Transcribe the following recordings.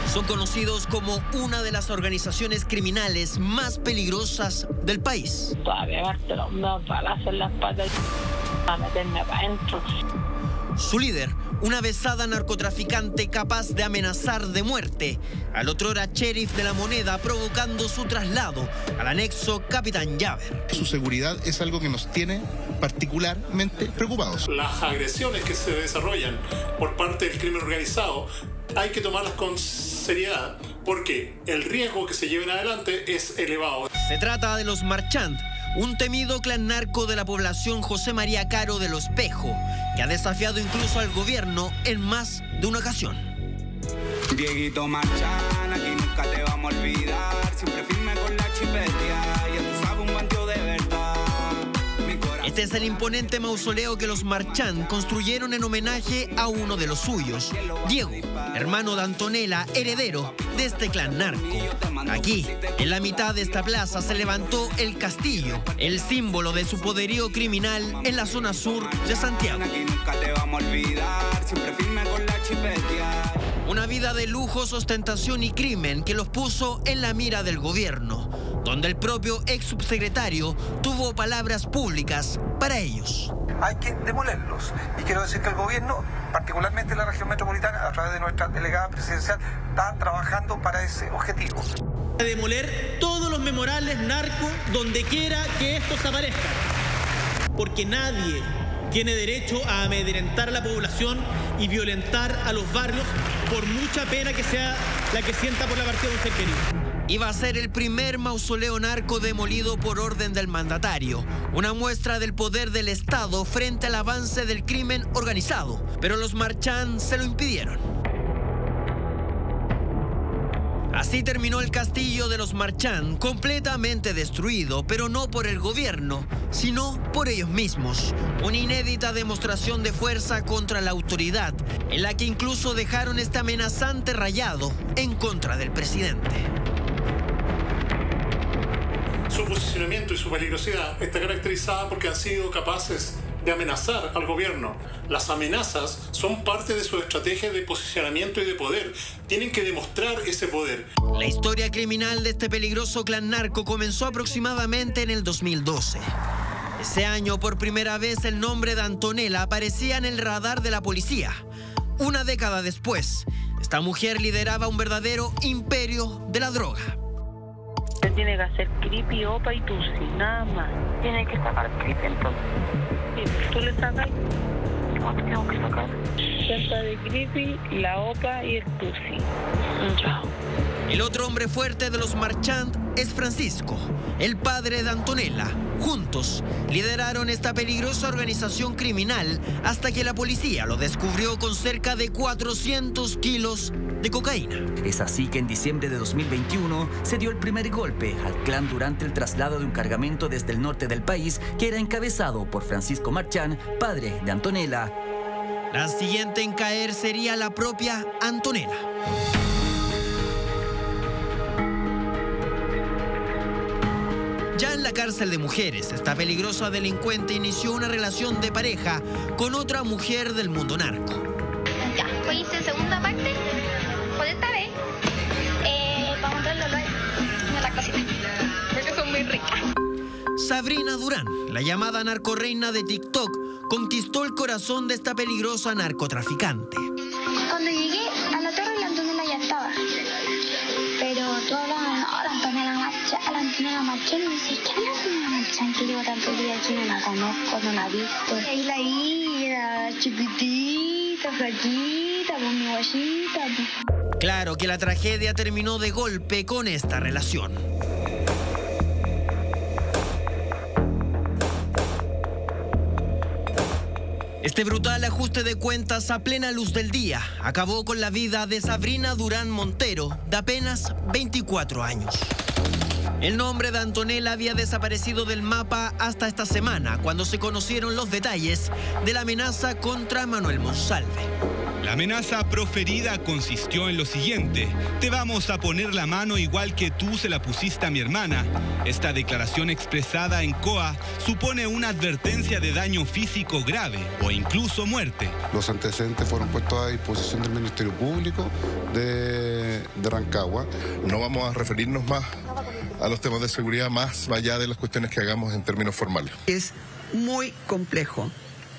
Son conocidos como una de las organizaciones criminales más peligrosas del país. Todavía darte los balazos en las patas a meterme para adentro. Su líder, una avezada narcotraficante capaz de amenazar de muerte al otrora sheriff de La Moneda, provocando su traslado al anexo Capitán Llaver. Su seguridad es algo que nos tiene particularmente preocupados. Las agresiones que se desarrollan por parte del crimen organizado hay que tomarlas con seriedad porque el riesgo que se lleven adelante es elevado. Se trata de los Marchand, un temido clan narco de la población José María Caro de Los Pejos, que ha desafiado incluso al gobierno en más de una ocasión. Dieguito Marchand, aquí nunca te vamos a olvidar, siempre firme con la chipetea, ya tú sabes, un bandido de verdad. Este es el imponente mausoleo que los Marchand construyeron en homenaje a uno de los suyos, Diego, hermano de Antonella, heredero de este clan narco. Aquí, en la mitad de esta plaza, se levantó el castillo, el símbolo de su poderío criminal en la zona sur de Santiago. Una vida de lujos, ostentación y crimen que los puso en la mira del gobierno, donde el propio ex subsecretario tuvo palabras públicas para ellos. Hay que demolerlos. Y quiero decir que el gobierno, particularmente la región metropolitana, a través de nuestra delegada presidencial, está trabajando para ese objetivo. Demoler todos los memoriales narcos donde quiera que estos aparezcan. Porque nadie tiene derecho a amedrentar a la población y violentar a los barrios, por mucha pena que sea la que sienta por la partida de un ser querido. Iba a ser el primer mausoleo narco demolido por orden del mandatario, una muestra del poder del Estado frente al avance del crimen organizado, pero los Marchand se lo impidieron. Así terminó el castillo de los Marchand, completamente destruido, pero no por el gobierno, sino por ellos mismos. Una inédita demostración de fuerza contra la autoridad, en la que incluso dejaron este amenazante rayado en contra del presidente. Su posicionamiento y su peligrosidad está caracterizada porque han sido capaces de amenazar al gobierno. Las amenazas son parte de su estrategia de posicionamiento y de poder. Tienen que demostrar ese poder. La historia criminal de este peligroso clan narco comenzó aproximadamente en el 2012. Ese año, por primera vez, el nombre de Antonella aparecía en el radar de la policía. Una década después, esta mujer lideraba un verdadero imperio de la droga. Usted tiene que hacer creepy, opa y tusi, nada más. Tiene que sacar creepy entonces. ¿Tú le sacas? No, te tengo que sacar. Cuenta de creepy, la opa y el tusi. Chao. El otro hombre fuerte de los Marchand es Francisco, el padre de Antonella. Juntos lideraron esta peligrosa organización criminal hasta que la policía lo descubrió con cerca de 400 kilos de cocaína. Es así que en diciembre de 2021 se dio el primer golpe al clan durante el traslado de un cargamento desde el norte del país que era encabezado por Francisco Marchand, padre de Antonella. La siguiente en caer sería la propia Antonella. Ya en la cárcel de mujeres, esta peligrosa delincuente inició una relación de pareja con otra mujer del mundo narco. Ya, hoy hice segunda parte, por esta vez, para montarlo en la cosita, porque son muy ricas. Sabrina Durán, la llamada narcorreina de TikTok, conquistó el corazón de esta peligrosa narcotraficante. Cuando llegué a la torre, la Antonella ya estaba. Pero tú hablabas, no, la Antonella Marchand, y me dices, ¿qué es la Antonella Marchand? Que llevo tanto día aquí, no la conozco, no la he visto. Ahí la vi, era chiquitita, flaquita, con mi guayita. Claro que la tragedia terminó de golpe con esta relación. Este brutal ajuste de cuentas a plena luz del día acabó con la vida de Sabrina Durán Montero, de apenas 24 años. El nombre de Antonella había desaparecido del mapa hasta esta semana, cuando se conocieron los detalles de la amenaza contra Manuel Monsalve. La amenaza proferida consistió en lo siguiente: te vamos a poner la mano igual que tú se la pusiste a mi hermana. Esta declaración expresada en COA supone una advertencia de daño físico grave o incluso muerte. Los antecedentes fueron puestos a disposición del Ministerio Público de Rancagua. No vamos a referirnos más a los temas de seguridad más allá de las cuestiones que hagamos en términos formales. Es muy complejo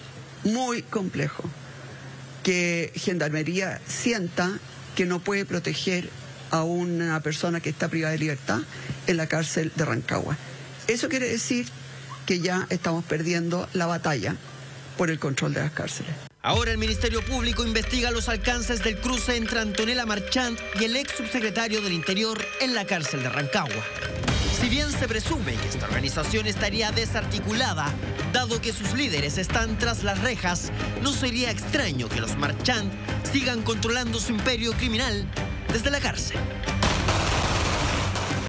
que Gendarmería sienta que no puede proteger a una persona que está privada de libertad en la cárcel de Rancagua. Eso quiere decir que ya estamos perdiendo la batalla por el control de las cárceles. Ahora el Ministerio Público investiga los alcances del cruce entre Antonella Marchant y el ex subsecretario del Interior en la cárcel de Rancagua. Si bien se presume que esta organización estaría desarticulada, dado que sus líderes están tras las rejas, no sería extraño que los Marchant sigan controlando su imperio criminal desde la cárcel.